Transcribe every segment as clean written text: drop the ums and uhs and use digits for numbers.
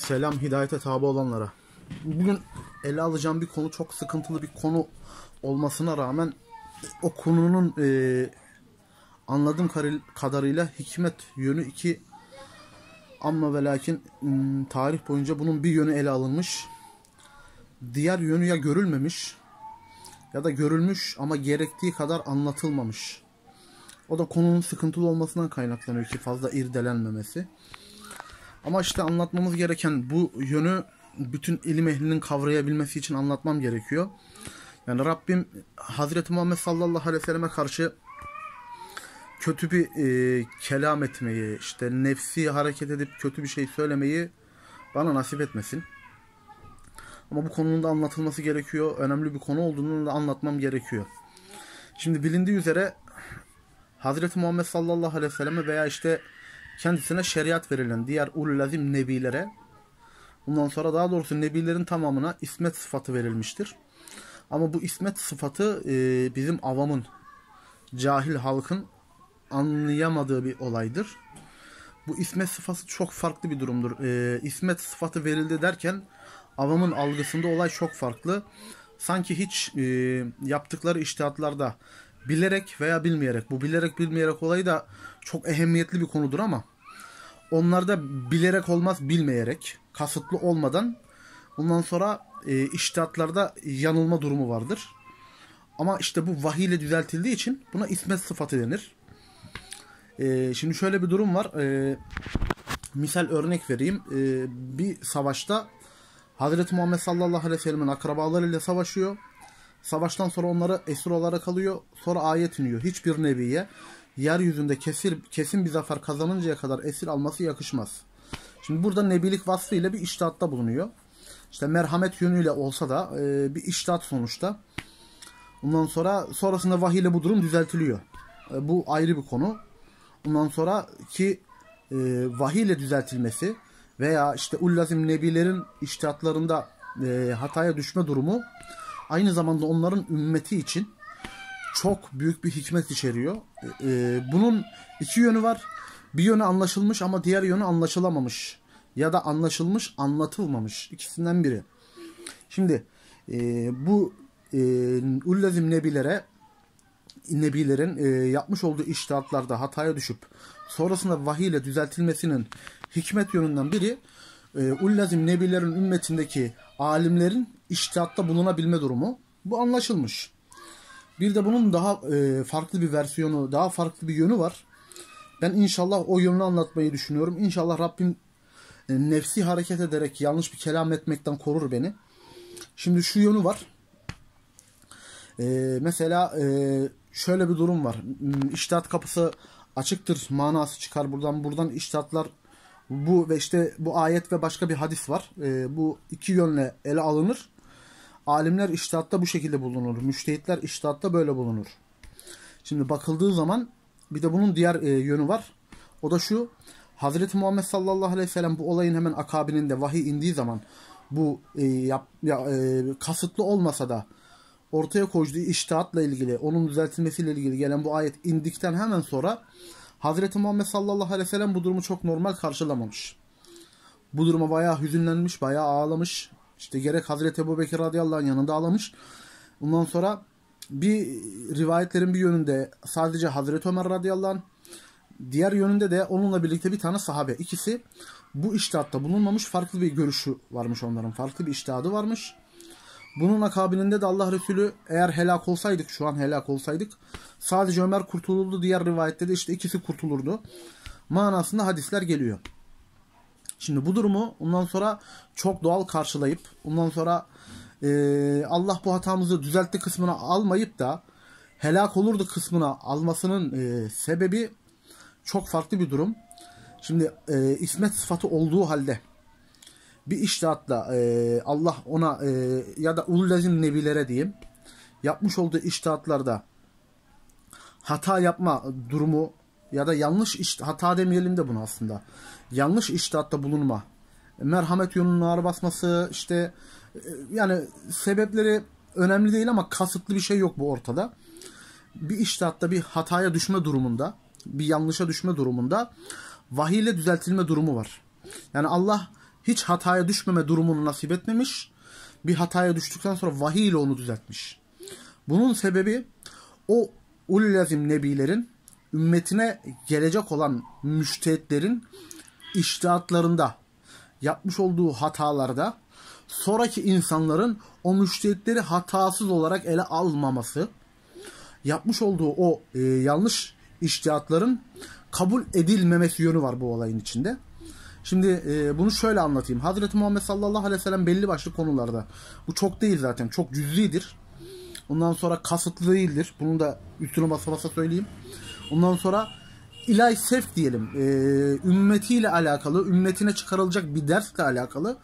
Selam hidayete tabi olanlara. Bugün ele alacağım bir konu çok sıkıntılı bir konu olmasına rağmen o konunun anladığım kadarıyla hikmet yönü iki, ama ve lakin tarih boyunca bunun bir yönü ele alınmış. Diğer yönü ya görülmemiş ya da görülmüş ama gerektiği kadar anlatılmamış. O da konunun sıkıntılı olmasından kaynaklanıyor ki fazla irdelenmemesi. Ama işte anlatmamız gereken bu yönü bütün ilim ehlinin kavrayabilmesi için anlatmam gerekiyor. Yani Rabbim Hazreti Muhammed sallallahu aleyhi ve selleme karşı kötü bir kelam etmeyi, işte nefsi hareket edip kötü bir şey söylemeyi bana nasip etmesin. Ama bu konunun da anlatılması gerekiyor. Önemli bir konu olduğunu da anlatmam gerekiyor. Şimdi bilindiği üzere Hazreti Muhammed sallallahu aleyhi ve selleme veya işte kendisine şeriat verilen diğer ulul azim nebilere, bundan sonra daha doğrusu nebilerin tamamına ismet sıfatı verilmiştir. Ama bu ismet sıfatı bizim avamın, cahil halkın anlayamadığı bir olaydır. Bu ismet sıfatı çok farklı bir durumdur. İsmet sıfatı verildi derken avamın algısında olay çok farklı. Sanki hiç yaptıkları içtihatlarda bilerek veya bilmeyerek, bu bilerek bilmeyerek olayı da çok ehemmiyetli bir konudur ama onlarda bilerek olmaz, bilmeyerek, kasıtlı olmadan bundan sonra içtihatlarda yanılma durumu vardır. Ama işte bu vahiy ile düzeltildiği için buna ismet sıfatı denir. Şimdi şöyle bir durum var. Misal örnek vereyim. Bir savaşta Hazreti Muhammed sallallahu aleyhi ve sellem'in akrabalarıyla savaşıyor. Savaştan sonra onları esir olarak alıyor. Sonra ayet iniyor. Hiçbir nebiye yeryüzünde kesin bir zafer kazanıncaya kadar esir alması yakışmaz. Şimdi burada nebilik vasfıyla bir içtihatta bulunuyor. İşte merhamet yönüyle olsa da bir içtihat sonuçta. Ondan sonrasında vahiy ile bu durum düzeltiliyor. Bu ayrı bir konu. Ondan sonra ki vahiy ile düzeltilmesi veya işte ullazim nebilerin içtihatlarında hataya düşme durumu aynı zamanda onların ümmeti için çok büyük bir hikmet içeriyor. Bunun iki yönü var. Bir yönü anlaşılmış ama diğer yönü anlaşılamamış. Ya da anlaşılmış, anlatılmamış. İkisinden biri. Şimdi bu ullazim nebilerin yapmış olduğu içtihatlarda hataya düşüp sonrasında vahiy ile düzeltilmesinin hikmet yönünden biri ullazim nebilerin ümmetindeki alimlerin içtihatta bulunabilme durumu. Bu anlaşılmış. Bir de bunun daha farklı bir versiyonu, daha farklı bir yönü var. Ben inşallah o yönünü anlatmayı düşünüyorum. İnşallah Rabbim nefsi hareket ederek yanlış bir kelam etmekten korur beni. Şimdi şu yönü var. Mesela şöyle bir durum var. İçtihat kapısı açıktır manası çıkar buradan içtihatlar bu ve işte bu ayet ve başka bir hadis var. Bu iki yönle ele alınır. Alimler içtihatta bu şekilde bulunur. Müştehitler içtihatta böyle bulunur. Şimdi bakıldığı zaman bir de bunun diğer yönü var. O da şu. Hazreti Muhammed sallallahu aleyhi ve sellem bu olayın hemen akabininde vahiy indiği zaman bu kasıtlı olmasa da ortaya koyduğu içtihatla ilgili, onun düzeltilmesiyle ilgili gelen bu ayet indikten hemen sonra Hazreti Muhammed sallallahu aleyhi ve sellem bu durumu çok normal karşılamamış. Bu duruma bayağı hüzünlenmiş, bayağı ağlamış. İşte gerek Hazreti Ebubekir radıyallahu anh yanında ağlamış. Ondan sonra bir rivayetlerin bir yönünde sadece Hazreti Ömer radıyallahu anh, diğer yönünde de onunla birlikte bir tane sahabe. İkisi bu içtihatta bulunmamış, farklı bir görüşü varmış onların. Farklı bir içtihadı varmış. Bunun akabininde de Allah Resulü eğer helak olsaydık, şu an helak olsaydık sadece Ömer kurtulurdu. Diğer rivayette de işte ikisi kurtulurdu. Manasında hadisler geliyor. Şimdi bu durumu ondan sonra çok doğal karşılayıp ondan sonra Allah bu hatamızı düzeltti kısmına almayıp da helak olurdu kısmına almasının sebebi çok farklı bir durum. Şimdi ismet sıfatı olduğu halde bir içtihatla Allah ona ya da ululazim nebilere diyeyim yapmış olduğu içtihatlarda hata yapma durumu ya da yanlış hata demeyelim de bunu aslında. Yanlış içtihatta bulunma, merhamet yönünün ağır basması, işte yani sebepleri önemli değil ama kasıtlı bir şey yok bu ortada. Bir içtihatta bir hataya düşme durumunda, bir yanlışa düşme durumunda vahiy ile düzeltilme durumu var. Yani Allah hiç hataya düşmeme durumunu nasip etmemiş. Bir hataya düştükten sonra vahiy ile onu düzeltmiş. Bunun sebebi o ululazim nebilerin ümmetine gelecek olan müştehitlerin içtihatlarında yapmış olduğu hatalarda sonraki insanların o müştehitleri hatasız olarak ele almaması, yapmış olduğu o yanlış içtihatların kabul edilmemesi yönü var bu olayın içinde. Şimdi bunu şöyle anlatayım. Hazreti Muhammed sallallahu aleyhi ve sellem belli başlı konularda, bu çok değil zaten, çok cüz'idir. Ondan sonra kasıtlı değildir. Bunu da üstüne basa basa söyleyeyim. Ondan sonra ilahi sevk diyelim. Ümmetiyle alakalı, ümmetine çıkarılacak bir dersle alakalı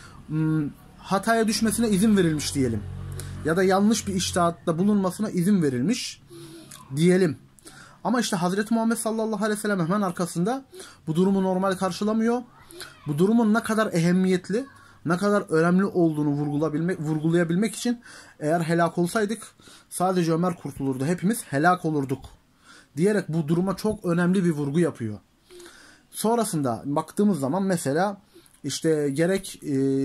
hataya düşmesine izin verilmiş diyelim. Ya da yanlış bir içtihatta bulunmasına izin verilmiş diyelim. Ama işte Hazreti Muhammed sallallahu aleyhi ve sellem hemen arkasında bu durumu normal karşılamıyor. Bu durumun ne kadar ehemmiyetli, ne kadar önemli olduğunu vurgulayabilmek için eğer helak olsaydık sadece Ömer kurtulurdu, hepimiz helak olurduk diyerek bu duruma çok önemli bir vurgu yapıyor. Sonrasında baktığımız zaman mesela işte gerek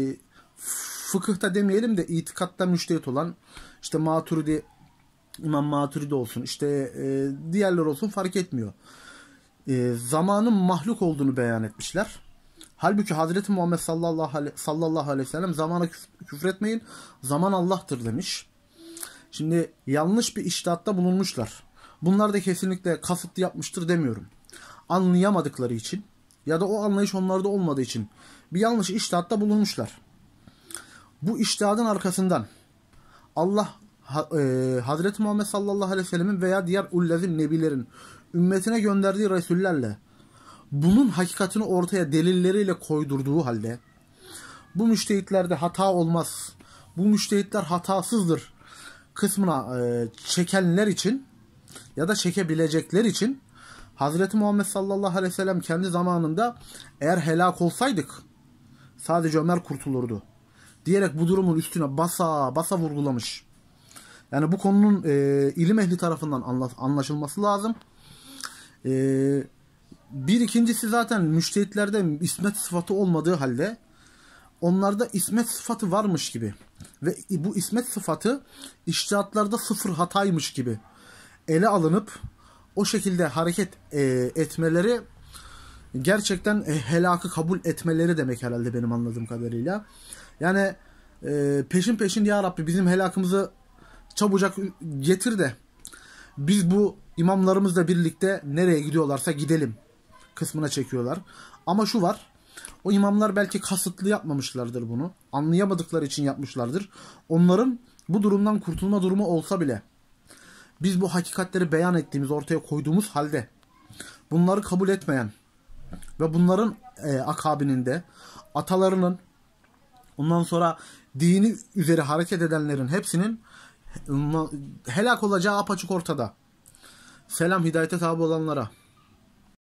fıkıhta demeyelim de itikatta müştehit olan işte Maturidi, İmam Maturidi olsun, işte diğerler olsun fark etmiyor. Zamanın mahluk olduğunu beyan etmişler. Halbuki Hazreti Muhammed sallallahu aleyhi ve sellem zamana küfretmeyin, zaman Allah'tır demiş. Şimdi yanlış bir içtihatta bulunmuşlar. Bunlar da kesinlikle kasıtlı yapmıştır demiyorum. Anlayamadıkları için ya da o anlayış onlarda olmadığı için bir yanlış içtihatta bulunmuşlar. Bu içtihadın arkasından Allah Hazreti Muhammed sallallahu aleyhi ve sellemin veya diğer ullezim nebilerin ümmetine gönderdiği resullerle bunun hakikatini ortaya delilleriyle koydurduğu halde bu müştehitlerde hata olmaz, bu müştehitler hatasızdır kısmına çekenler için ya da çekebilecekler için Hazreti Muhammed sallallahu aleyhi ve sellem kendi zamanında eğer helak olsaydık sadece Ömer kurtulurdu diyerek bu durumun üstüne basa basa vurgulamış. Yani bu konunun ilim ehli tarafından anlaşılması lazım. Bir ikincisi zaten müştehitlerde ismet sıfatı olmadığı halde onlarda ismet sıfatı varmış gibi ve bu ismet sıfatı içtihatlarda sıfır hataymış gibi ele alınıp o şekilde hareket etmeleri gerçekten helakı kabul etmeleri demek herhalde benim anladığım kadarıyla. Yani peşin peşin ya Rabbi bizim helakımızı çabucak getir de biz bu imamlarımızla birlikte nereye gidiyorlarsa gidelim kısmına çekiyorlar. Ama şu var, o imamlar belki kasıtlı yapmamışlardır bunu. Anlayamadıkları için yapmışlardır. Onların bu durumdan kurtulma durumu olsa bile biz bu hakikatleri beyan ettiğimiz, ortaya koyduğumuz halde bunları kabul etmeyen ve bunların akabininde atalarının, ondan sonra dini üzeri hareket edenlerin hepsinin helak olacağı apaçık ortada. Selam hidayete tabi olanlara.